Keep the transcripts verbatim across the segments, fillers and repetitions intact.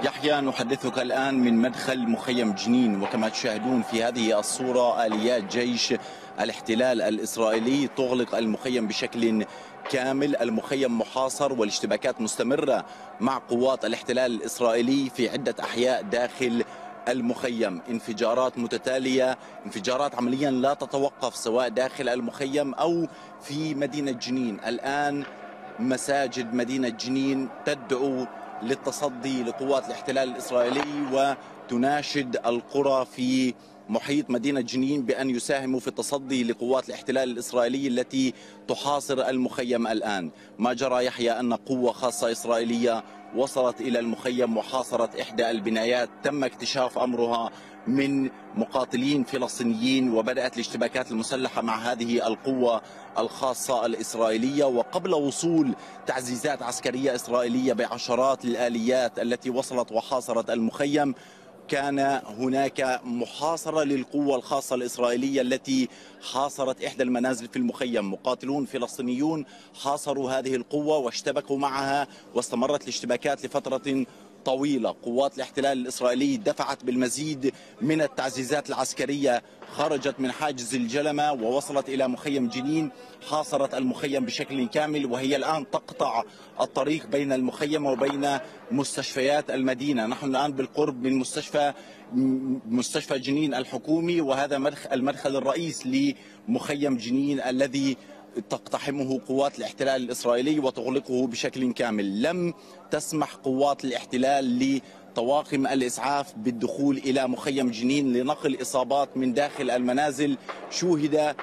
يحيى، نحدثك الآن من مدخل مخيم جنين، وكما تشاهدون في هذه الصورة آليات جيش الاحتلال الإسرائيلي تغلق المخيم بشكل كامل. المخيم محاصر والاشتباكات مستمرة مع قوات الاحتلال الإسرائيلي في عدة أحياء داخل المخيم. انفجارات متتالية، انفجارات عمليا لا تتوقف سواء داخل المخيم أو في مدينة جنين. الآن مساجد مدينة جنين تدعو للتصدي لقوات الاحتلال الإسرائيلي وتناشد القرى في محيط مدينة جنين بأن يساهموا في التصدي لقوات الاحتلال الإسرائيلي التي تحاصر المخيم الآن. ما جرى يحيى أن قوة خاصة إسرائيلية وصلت إلى المخيم وحاصرت إحدى البنايات، تم اكتشاف أمرها من مقاتلين فلسطينيين، وبدأت الاشتباكات المسلحة مع هذه القوة الخاصة الإسرائيلية. وقبل وصول تعزيزات عسكرية إسرائيلية بعشرات الآليات التي وصلت وحاصرت المخيم، كان هناك محاصرة للقوة الخاصة الإسرائيلية التي حاصرت إحدى المنازل في المخيم. مقاتلون فلسطينيون حاصروا هذه القوة واشتبكوا معها، واستمرت الاشتباكات لفترة طويلة. قوات الاحتلال الإسرائيلي دفعت بالمزيد من التعزيزات العسكرية، خرجت من حاجز الجلمة ووصلت إلى مخيم جنين، حاصرت المخيم بشكل كامل، وهي الآن تقطع الطريق بين المخيم وبين مستشفيات المدينة. نحن الآن بالقرب من مستشفى مستشفى جنين الحكومي، وهذا المدخل الرئيس لمخيم جنين الذي تقتحمه قوات الاحتلال الإسرائيلي وتغلقه بشكل كامل. لم تسمح قوات الاحتلال لطواقم الإسعاف بالدخول إلى مخيم جنين لنقل إصابات من داخل المنازل. شوهد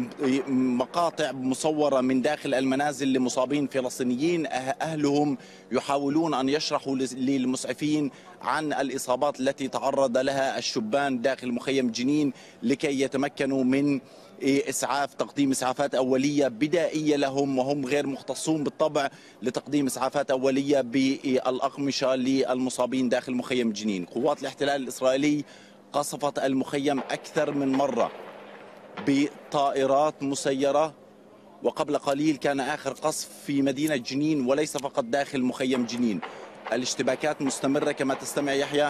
مقاطع مصورة من داخل المنازل لمصابين فلسطينيين، أهلهم يحاولون أن يشرحوا للمسعفين عن الإصابات التي تعرض لها الشبان داخل مخيم جنين لكي يتمكنوا من إسعاف تقديم إسعافات أولية بدائية لهم، وهم غير مختصون بالطبع لتقديم إسعافات أولية بالأقمشة للمصابين داخل مخيم جنين. قوات الاحتلال الإسرائيلي قصفت المخيم أكثر من مرة بطائرات مسيرة، وقبل قليل كان آخر قصف في مدينة جنين وليس فقط داخل مخيم جنين. الاشتباكات مستمرة كما تستمع يحيى،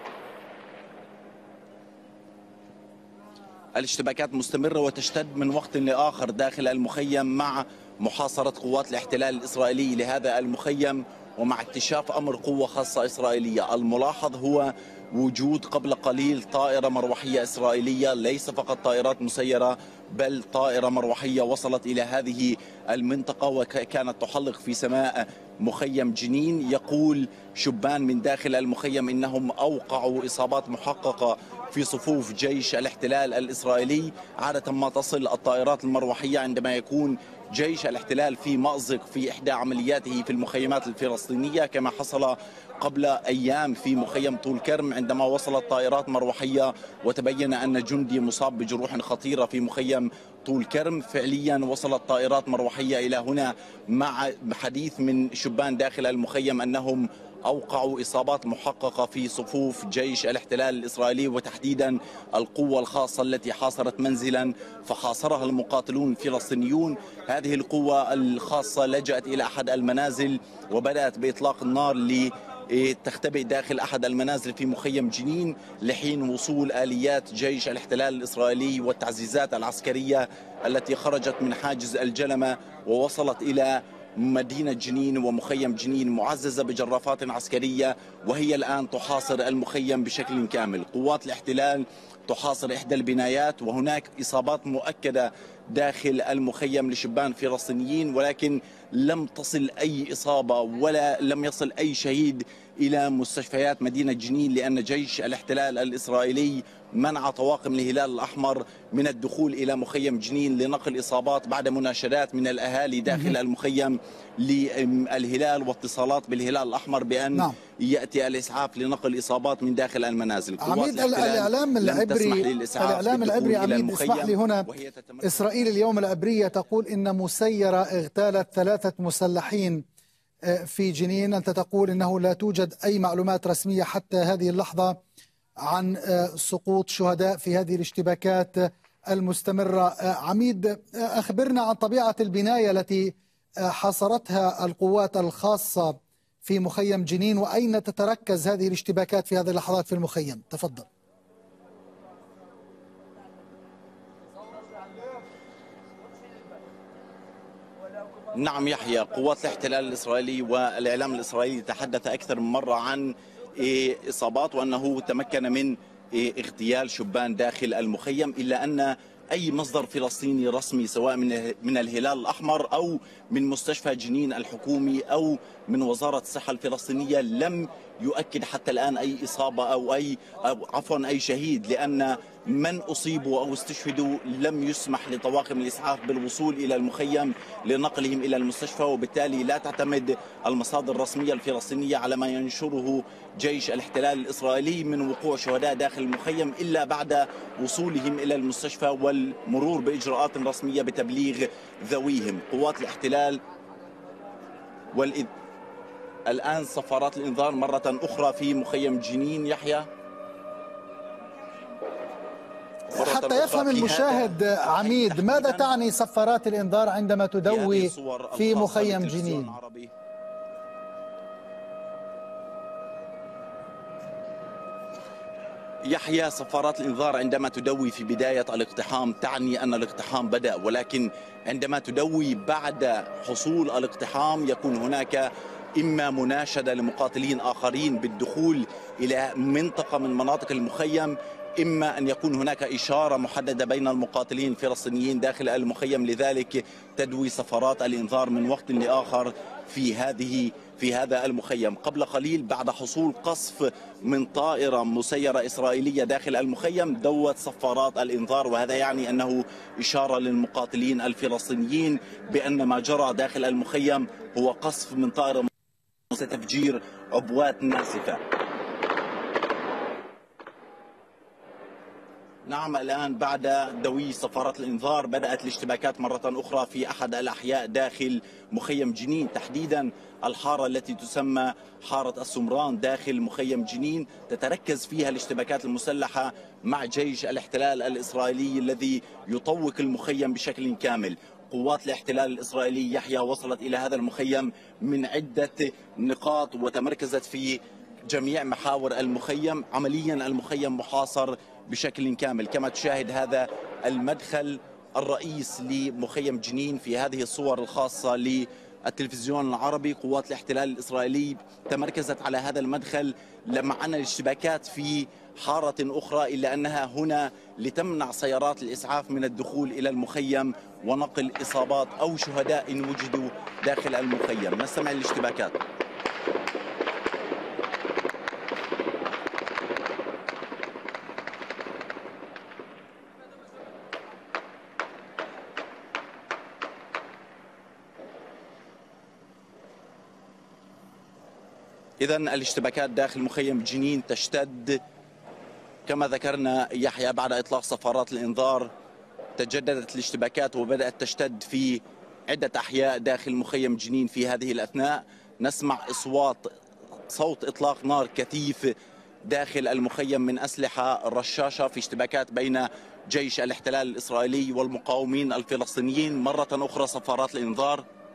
الاشتباكات مستمرة وتشتد من وقت لآخر داخل المخيم مع محاصرة قوات الاحتلال الإسرائيلي لهذا المخيم، ومع اكتشاف أمر قوة خاصة إسرائيلية. الملاحظ هو وجود قبل قليل طائرة مروحية إسرائيلية، ليس فقط طائرات مسيرة بل طائرة مروحية وصلت إلى هذه المنطقة وكانت تحلق في سماء مخيم جنين. يقول شبان من داخل المخيم إنهم أوقعوا إصابات محققة في صفوف جيش الاحتلال الإسرائيلي. عادة ما تصل الطائرات المروحية عندما يكون جيش الاحتلال في مأزق في إحدى عملياته في المخيمات الفلسطينية، كما حصل قبل أيام في مخيم طول كرم عندما وصلت طائرات مروحية وتبين أن جندي مصاب بجروح خطيرة في مخيم طول كرم. فعليا وصلت طائرات مروحية إلى هنا مع حديث من شبان داخل المخيم أنهم أوقعوا إصابات محققة في صفوف جيش الاحتلال الإسرائيلي، وتحديدا القوة الخاصة التي حاصرت منزلا فحاصرها المقاتلون الفلسطينيون. هذه القوة الخاصة لجأت إلى أحد المنازل وبدأت بإطلاق النار لتختبئ داخل أحد المنازل في مخيم جنين لحين وصول آليات جيش الاحتلال الإسرائيلي والتعزيزات العسكرية التي خرجت من حاجز الجلمة ووصلت إلى مدينة جنين ومخيم جنين معززة بجرافات عسكرية، وهي الآن تحاصر المخيم بشكل كامل. قوات الاحتلال تحاصر إحدى البنايات، وهناك إصابات مؤكدة داخل المخيم لشبان فلسطينيين، ولكن لم تصل أي إصابة ولا لم يصل أي شهيد إلى مستشفيات مدينة جنين، لأن جيش الاحتلال الإسرائيلي منع طواقم الهلال الأحمر من الدخول إلى مخيم جنين لنقل إصابات بعد مناشدات من الأهالي داخل المخيم للهلال واتصالات بالهلال الأحمر بأن نعم. يأتي الإسعاف لنقل إصابات من داخل المنازل. عميد الإعلام العبري الإعلام العبري عميد اسمح لي هنا، إسرائيل اليوم العبرية تقول إن مسيرة اغتالت ثلاثة مسلحين في جنين. أنت تقول إنه لا توجد أي معلومات رسمية حتى هذه اللحظة عن سقوط شهداء في هذه الاشتباكات المستمرة. عميد، أخبرنا عن طبيعة البناية التي حاصرتها القوات الخاصة في مخيم جنين، وأين تتركز هذه الاشتباكات في هذه اللحظات في المخيم؟ تفضل. نعم يحيى، قوات الاحتلال الإسرائيلي والإعلام الإسرائيلي تحدث أكثر من مرة عن إصابات وأنه تمكن من اغتيال شبان داخل المخيم، إلا أن أي مصدر فلسطيني رسمي سواء من من الهلال الأحمر أو من مستشفى جنين الحكومي أو من وزارة الصحة الفلسطينية لم يؤكد حتى الآن أي إصابة أو أي أو عفوا أي شهيد، لأن من أصيبوا أو استشهدوا لم يسمح لطواقم الإسعاف بالوصول إلى المخيم لنقلهم إلى المستشفى، وبالتالي لا تعتمد المصادر الرسمية الفلسطينية على ما ينشره جيش الاحتلال الإسرائيلي من وقوع شهداء داخل المخيم إلا بعد وصولهم إلى المستشفى والمرور بإجراءات رسمية بتبليغ ذويهم. قوات الاحتلال والإذ... الآن صفارات الإنذار مرة أخرى في مخيم جنين. يحيى، حتى يفهم المشاهد عميد، ماذا تعني صفارات الإنذار عندما تدوي في مخيم جنين؟ يحيى، صفارات الإنذار عندما تدوي في بداية الاقتحام تعني أن الاقتحام بدأ، ولكن عندما تدوي بعد حصول الاقتحام يكون هناك إما مناشدة لمقاتلين آخرين بالدخول إلى منطقة من مناطق المخيم، إما أن يكون هناك إشارة محددة بين المقاتلين الفلسطينيين داخل المخيم، لذلك تدوي صفارات الإنذار من وقت لآخر في هذه في هذا المخيم. قبل قليل بعد حصول قصف من طائرة مسيرة إسرائيلية داخل المخيم دوت صفارات الإنذار، وهذا يعني أنه إشارة للمقاتلين الفلسطينيين بأن ما جرى داخل المخيم هو قصف من طائرة تفجير عبوات ناسفة. نعم، الآن بعد دوي صفارات الإنذار بدأت الاشتباكات مرة أخرى في أحد الأحياء داخل مخيم جنين، تحديدا الحارة التي تسمى حارة السمران داخل مخيم جنين، تتركز فيها الاشتباكات المسلحة مع جيش الاحتلال الإسرائيلي الذي يطوق المخيم بشكل كامل. قوات الاحتلال الإسرائيلي يحيى وصلت إلى هذا المخيم من عدة نقاط وتمركزت في جميع محاور المخيم. عمليا المخيم محاصر بشكل كامل، كما تشاهد هذا المدخل الرئيس لمخيم جنين في هذه الصور الخاصة للتلفزيون العربي. قوات الاحتلال الإسرائيلي تمركزت على هذا المدخل مع أن الاشتباكات في حارة أخرى، إلا أنها هنا لتمنع سيارات الإسعاف من الدخول إلى المخيم ونقل إصابات أو شهداء إن وجدوا داخل المخيم. نستمع للاشتباكات. إذن الاشتباكات داخل مخيم جنين تشتد كما ذكرنا يحيى. بعد إطلاق صفارات الإنذار تجددت الاشتباكات وبدأت تشتد في عدة أحياء داخل مخيم جنين. في هذه الأثناء نسمع أصوات صوت إطلاق نار كثيف داخل المخيم من أسلحة رشاشة في اشتباكات بين جيش الاحتلال الإسرائيلي والمقاومين الفلسطينيين. مرة أخرى صفارات الإنذار.